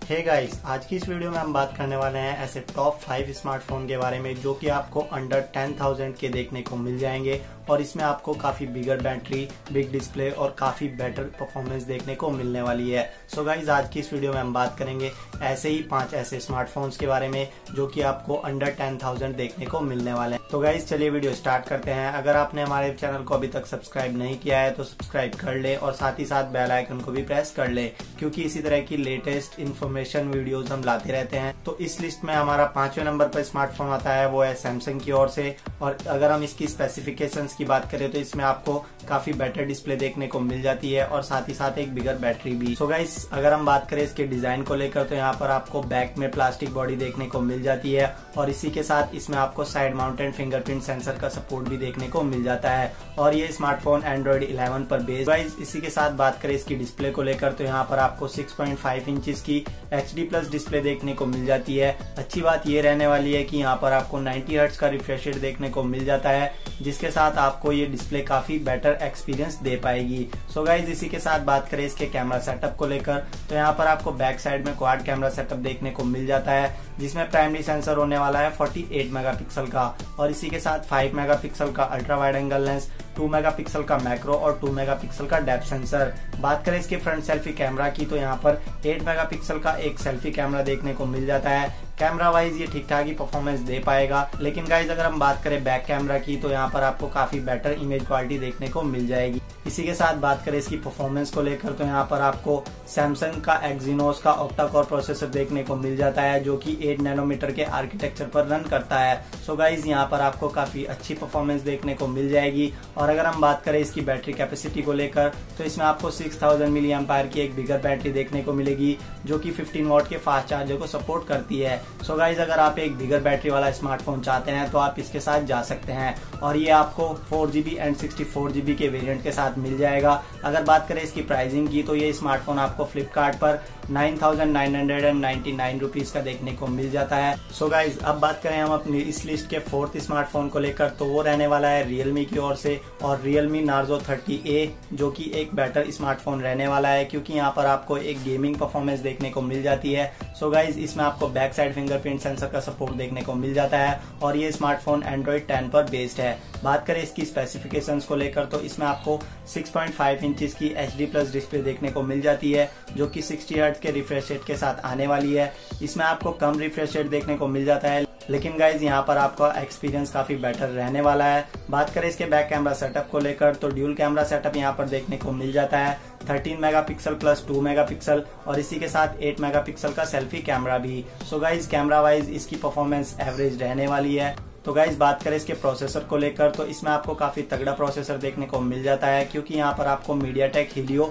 Hey guys, आज की इस वीडियो में हम बात करने वाले हैं ऐसे टॉप 5 स्मार्टफोन के बारे में जो कि आपको अंडर 10,000 के देखने को मिल जाएंगे और इसमें आपको काफी बिगर बैटरी, बिग डिस्प्ले और काफी बेटर परफॉर्मेंस देखने को मिलने वाली है। सो गाइस, आज की इस वीडियो में हम बात करेंगे ऐसे ही 5 ऐसे स्मार्टफोन्स के बारे में जो कि आपको अंडर 10,000 देखने को मिलने वाले हैं। तो गाइस चलिए वीडियो स्टार्ट करते हैं। अगर आपने हमारे चैनल को अभी तक सब्सक्राइब नहीं किया है तो सब्सक्राइब कर ले और साथ ही साथ बेल आइकन को भी प्रेस कर ले, क्योंकि इसी तरह की लेटेस्ट इन्फॉर्मेशन वीडियोस हम लाते रहते हैं। तो इस लिस्ट में हमारा 5वें नंबर पर स्मार्टफोन आता है, वो है सैमसंग की ओर से। और अगर हम इसकी स्पेसिफिकेशंस की बात करें तो इसमें आपको काफी बेटर डिस्प्ले देखने को मिल जाती है और साथ ही साथ एक बिगर बैटरी भी। सो गाइस, अगर हम बात करें इसके डिजाइन को लेकर तो यहाँ पर आपको बैक में प्लास्टिक बॉडी देखने को मिल जाती है और इसी के साथ इसमें आपको साइड माउंटेड फिंगरप्रिंट सेंसर का सपोर्ट भी देखने को मिल जाता है और ये स्मार्टफोन एंड्रॉइड 11 पर बेस्ड। गाइस, इसी के साथ बात करें इसकी डिस्प्ले को लेकर तो यहाँ पर आपको 6.5 इंचेस की HD+ डिस्प्ले देखने को मिल जाती है। अच्छी बात ये रहने वाली है कि यहाँ पर आपको 90 हर्ट्ज का रिफ्रेश रेट देखने को मिल जाता है, जिसके साथ आपको ये डिस्प्ले काफी बेटर एक्सपीरियंस दे पाएगी। सो गाइज, इसी के साथ बात करें इसके कैमरा सेटअप को लेकर तो यहाँ पर आपको बैक साइड में क्वाड कैमरा सेटअप देखने को मिल जाता है, जिसमें प्राइमरी सेंसर होने वाला है 48 मेगापिक्सल का और इसी के साथ 5 मेगापिक्सल का ultra wide angle lens, 2 megapixel का मैक्रो और 2 मेगापिक्सल का डेप्थ सेंसर। बात करें इसके फ्रंट सेल्फी कैमरा की तो यहाँ पर 8 मेगापिक्सल का एक सेल्फी कैमरा देखने को मिल जाता है। कैमरा वाइज ये ठीक ठाक ही परफॉर्मेंस दे पाएगा, लेकिन गाइज अगर हम बात करें बैक कैमरा की तो यहाँ पर आपको काफी बेटर इमेज क्वालिटी देखने को मिल जाएगी। इसी के साथ बात करें इसकी परफॉर्मेंस को लेकर तो यहाँ पर आपको सैमसंग का एक्जीनोस का ऑक्टा कोर प्रोसेसर देखने को मिल जाता है जो कि 8 नैनोमीटर के आर्किटेक्चर पर रन करता है। सो गाइज, यहाँ पर आपको काफी अच्छी परफॉर्मेंस देखने को मिल जाएगी। और अगर हम बात करें इसकी बैटरी कैपेसिटी को लेकर तो इसमें आपको 6000 मिली एम्पायर की एक बिगर बैटरी देखने को मिलेगी जो कि 15 वॉट के फास्ट चार्जर को सपोर्ट करती है। सो गाइज, अगर आप एक बिगर बैटरी वाला स्मार्टफोन चाहते हैं तो आप इसके साथ जा सकते हैं और ये आपको 4GB एंड 64GB के वेरिएंट के साथ मिल जाएगा। अगर बात करें इसकी प्राइसिंग की तो ये स्मार्टफोन आपको फ्लिपकार्ट पर 9,999 रुपीज का देखने को मिल जाता है। सो गाइज, अब बात करें हम अपनी इस लिस्ट के 4th स्मार्टफोन को लेकर तो वो रहने वाला है Realme की ओर से और Realme Narzo 30A, जो कि एक बेटर स्मार्टफोन रहने वाला है क्योंकि यहाँ पर आपको एक गेमिंग परफॉर्मेंस देखने को मिल जाती है। सो गाइज, इसमें आपको बैक साइड फिंगरप्रिंट सेंसर का सपोर्ट देखने को मिल जाता है और ये स्मार्टफोन एंड्रॉइड 10 पर बेस्ड है। बात करें इसकी स्पेसिफिकेशंस को लेकर तो इसमें आपको 6.5 इंचेस की HD+ डिस्प्ले देखने को मिल जाती है जो कि 60 हर्ट्ज के रिफ्रेश रेट के साथ आने वाली है। इसमें आपको कम रिफ्रेश रेट देखने को मिल जाता है, लेकिन गाइज यहाँ पर आपका एक्सपीरियंस काफी बेटर रहने वाला है। बात करें इसके बैक कैमरा सेटअप को लेकर तो ड्यूल कैमरा सेटअप यहाँ पर देखने को मिल जाता है, 13 मेगापिक्सल प्लस 2 मेगापिक्सल और इसी के साथ 8 मेगापिक्सल का सेल्फी कैमरा भी। सो गाइज, कैमरा वाइज इसकी परफॉर्मेंस एवरेज रहने वाली है। तो गाइज, बात करें इसके प्रोसेसर को लेकर तो इसमें आपको काफी तगड़ा प्रोसेसर देखने को मिल जाता है क्योंकि यहाँ पर आपको MediaTek Helio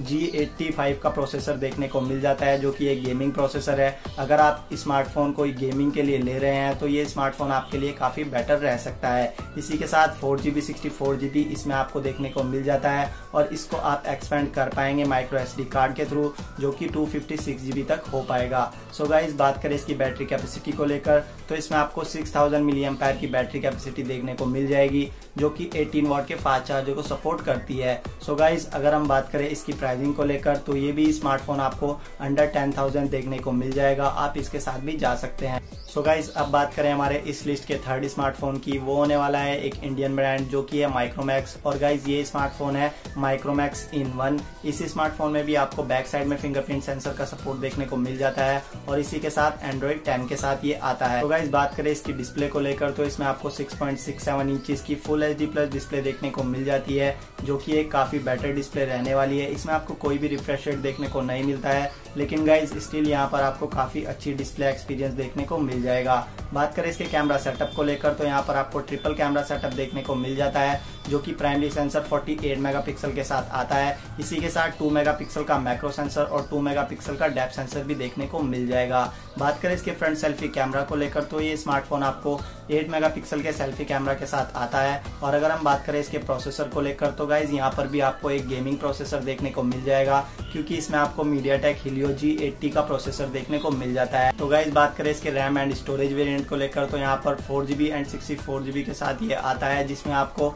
G85 का प्रोसेसर देखने को मिल जाता है जो कि एक गेमिंग प्रोसेसर है। अगर आप स्मार्टफोन कोई गेमिंग के लिए ले रहे हैं तो ये स्मार्टफोन आपके लिए काफी बेटर रह सकता है। इसी के साथ 4GB 64GB इसमें आपको देखने को मिल जाता है और इसको आप एक्सपेंड कर पाएंगे माइक्रो SD कार्ड के थ्रू जो कि 256GB तक हो पाएगा। सो गाइज, बात करें इसकी बैटरी कैपेसिटी को लेकर तो इसमें आपको 6000 मिली एम्पायर की बैटरी कैपेसिटी देखने को मिल जाएगी जो कि 18 वॉट के फास्ट चार्जर को सपोर्ट करती है। सो गाइज, अगर हम बात करें इसकी प्राइसिंग को लेकर तो ये भी स्मार्टफोन आपको अंडर 10,000 देखने को मिल जाएगा, आप इसके साथ भी जा सकते हैं। सो गाइज, अब बात करें हमारे इस लिस्ट के 3rd स्मार्टफोन की, वो होने वाला है एक इंडियन ब्रांड जो कि है माइक्रोमैक्स। और गाइज, ये स्मार्टफोन है माइक्रोमैक्स इन 1। इस स्मार्टफोन में भी आपको बैक साइड में फिंगरप्रिंट सेंसर का सपोर्ट देखने को मिल जाता है और इसी के साथ एंड्रॉइड 10 के साथ ये आता है। तो गाइज, बात करें इसकी डिस्प्ले को लेकर तो इसमें आपको 6.67 इंचेस की फुल HD+ डिस्प्ले देखने को मिल जाती है जो कि एक काफी बेटर डिस्प्ले रहने वाली है। इसमें आपको कोई भी रिफ्रेश रेट देखने को नहीं मिलता है, लेकिन गाइज स्टिल यहाँ पर आपको काफी अच्छी डिस्प्ले एक्सपीरियंस देखने को मिल जाएगा। बात करें इसके कैमरा सेटअप को लेकर तो यहाँ पर आपको ट्रिपल कैमरा सेटअप देखने को मिल जाता है जो कि प्राइमरी सेंसर 48 मेगापिक्सल के साथ आता है। इसी के साथ 2 मेगापिक्सल का मैक्रो सेंसर और 2 मेगापिक्सल का डेप्थ सेंसर भी देखने को मिल जाएगा। बात करें इसके फ्रंट सेल्फी कैमरा को लेकर तो ये स्मार्टफोन आपको 8 मेगापिक्सल के सेल्फी कैमरा के साथ आता है। और अगर हम बात करें इसके प्रोसेसर को लेकर तो गाइज यहाँ पर भी आपको एक गेमिंग प्रोसेसर देखने को मिल जाएगा क्योंकि इसमें आपको MediaTek Helio G80 का प्रोसेसर देखने को मिल जाता है। तो गाइस बात करें इसके रैम एंड स्टोरेज वेरिएंट को लेकर, तो यहाँ पर 4GB एंड 64GB के साथ ये आता है, जिसमें आपको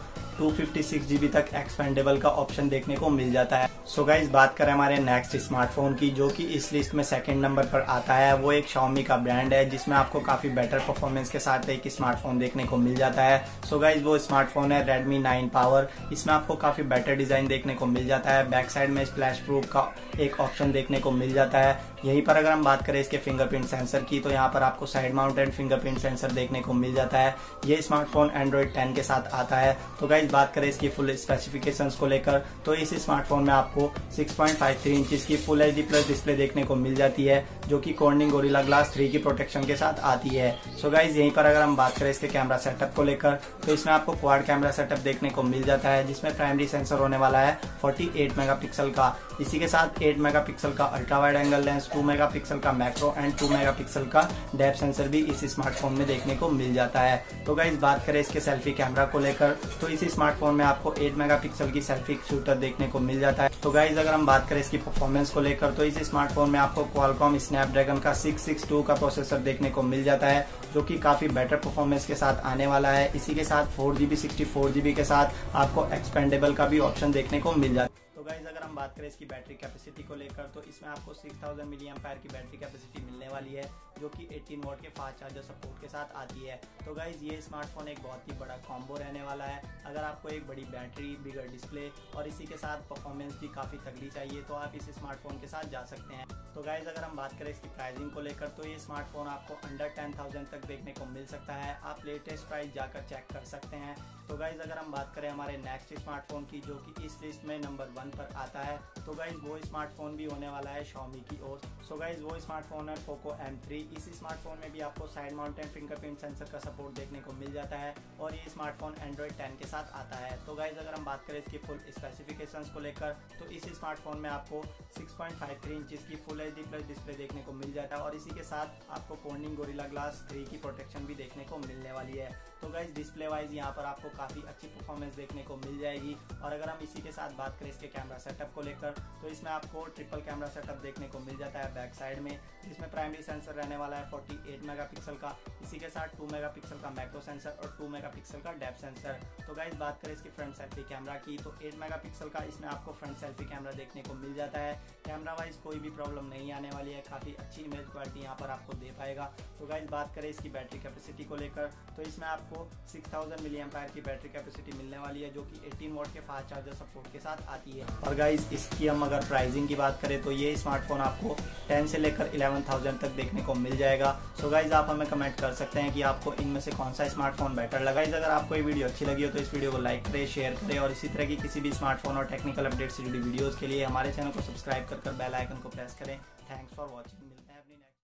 256GB तक एक्सपेंडेबल का ऑप्शन देखने को मिल जाता है। सो गाइस बात करें हमारे नेक्स्ट स्मार्टफोन की, जो कि इस लिस्ट में सेकंड नंबर पर आता है, वो एक Xiaomi का ब्रांड है, जिसमें आपको काफी बेटर परफॉर्मेंस के साथ एक स्मार्टफोन देखने को मिल जाता है। सो गाइस वो स्मार्टफोन है Redmi 9 Power। इसमें आपको काफी बेटर डिजाइन देखने को मिल जाता है, बैक साइड में स्प्लैश प्रूफ का एक ऑप्शन देखने को मिल जाता है। यहीं पर अगर हम बात करें इसके फिंगरप्रिंट सेंसर की, तो यहाँ पर आपको साइड माउंटेड फिंगरप्रिंट सेंसर देखने को मिल जाता है। ये स्मार्टफोन Android 10 के साथ आता है। तो गाइस बात करें इसकी फुल स्पेसिफिकेशंस को लेकर, तो इस स्मार्टफोन में आपको 6.53 इंच की फुल HD प्लस डिस्प्ले देखने को मिल जाती है, जो कि Corning Gorilla Glass 3 की प्रोटेक्शन के साथ आती है। सो गाइस यहीं पर अगर हम बात करें इसके कैमरा सेटअप को लेकर, तो इसमें आपको क्वाड कैमरा सेटअप देखने को मिल जाता है, जिसमें प्राइमरी सेंसर होने वाला है 48 मेगापिक्सल का। इसी के साथ 8 मेगापिक्सल का ultra wide angle lens, 2 megapixel का मैक्रो एंड 2 मेगापिक्सल का डेप्थ सेंसर भी इस स्मार्टफोन में देखने को मिल जाता है। तो गाइस बात करें इसके सेल्फी कैमरा को लेकर, तो इस स्मार्टफोन में आपको 8 मेगापिक्सल की सेल्फी शूटर देखने को मिल जाता है। तो गाइस अगर हम बात करें इसकी परफॉर्मेंस को लेकर, तो इस स्मार्टफोन में आपको Qualcomm Snapdragon का 662 का प्रोसेसर देखने को मिल जाता है, जो कि काफी बेटर परफॉर्मेंस के साथ आने वाला है। इसी के साथ 4GB 64GB के साथ आपको एक्सपेंडेबल का भी ऑप्शन देखने को मिल जाता है। तो गाइस अगर हम बात करें इसकी बैटरी कैपेसिटी को लेकर, तो इसमें आपको 6000 mAh की बैटरी कैपेसिटी मिलने वाली है, जो कि 18 वॉट के फास्ट चार्जर सपोर्ट के साथ आती है। तो गाइस ये स्मार्टफोन एक बहुत ही बड़ा कॉम्बो रहने वाला है। अगर आपको एक बड़ी बैटरी, बिगर डिस्प्ले और इसी के साथ परफॉर्मेंस भी काफी तगड़ी चाहिए, तो आप इस स्मार्टफोन के साथ जा सकते हैं। तो गाइस अगर हम बात करें इसकी प्राइसिंग को लेकर, तो ये स्मार्टफोन आपको अंडर 10,000 तक देखने को मिल सकता है। आप लेटेस्ट प्राइस जाकर चेक कर सकते हैं। तो गाइस अगर हम बात करें हमारे नेक्स्ट स्मार्टफोन की, जो कि इस लिस्ट में नंबर 1 पर आता है, तो गाइस वो स्मार्टफोन भी होने वाला है Xiaomi की ओर। सो गाइस वो स्मार्टफोन है Poco M3। इस स्मार्टफोन में भी आपको साइड माउंटेड फिंगरप्रिंट सेंसर का सपोर्ट देखने को मिल जाता है, और ये स्मार्टफोन Android 10 के साथ आता है। तो गाइस अगर हम बात करें इसकी फुल स्पेसिफिकेशंस को लेकर, तो इस स्मार्टफोन में आपको 6.53 इंच की फुल HD प्लस डिस्प्ले देखने को मिल जाता है, और इसी के साथ आपको Corning Gorilla Glass 3 की प्रोटेक्शन भी देखने को मिलने वाली है। तो गाइस डिस्प्ले वाइज यहाँ पर आपको काफी अच्छी परफॉर्मेंस देखने को मिल जाएगी। और अगर हम इसी के साथ बात करें इसके कैमरा सेटअप को लेकर, तो इसमें आपको ट्रिपल कैमरा सेटअप देखने को मिल जाता है बैक साइड में, जिसमें प्राइमरी सेंसर रहने वाला है 48 मेगापिक्सल का। इसी के साथ 2 मेगापिक्सल का मैक्रो सेंसर और 2 मेगापिक्सल का डेप्थ सेंसर। तो गाइस बात करें इसकी फ्रंट सेल्फी कैमरा की, तो 8 मेगापिक्सल का इसमें आपको फ्रंट सेल्फी कैमरा देखने को मिल जाता है। कैमरा वाइज कोई भी प्रॉब्लम नहीं आने वाली है, काफी अच्छी इमेज क्वालिटी यहाँ पर आपको दे पाएगा। तो गाइस बात करें इसकी बैटरी कैपेसिटी को लेकर, तो इसमें आपको 6000 mAh की बैटरी कैपेसिटी मिलने वाली है, जो कि 18 वॉट के फास्ट चार्जर सपोर्ट के साथ आती है। और गाइस इसकी हम अगर प्राइसिंग की बात करें, तो ये स्मार्टफोन आपको 10 से लेकर 11,000 तक देखने को मिल जाएगा। सो गाइस आप हमें कमेंट कर सकते हैं कि आपको इनमें से कौन सा स्मार्टफोन बेटर लगा। अगर आपको ये वीडियो अच्छी लगी हो, तो इस वीडियो को लाइक करें, शेयर करें, और इसी तरह की किसी भी स्मार्टफोन और टेक्निकल अपडेट से जुड़ी वीडियोस के लिए हमारे चैनल को सब्सक्राइब कर बेल आइकन को प्रेस करें। Thanks for watching.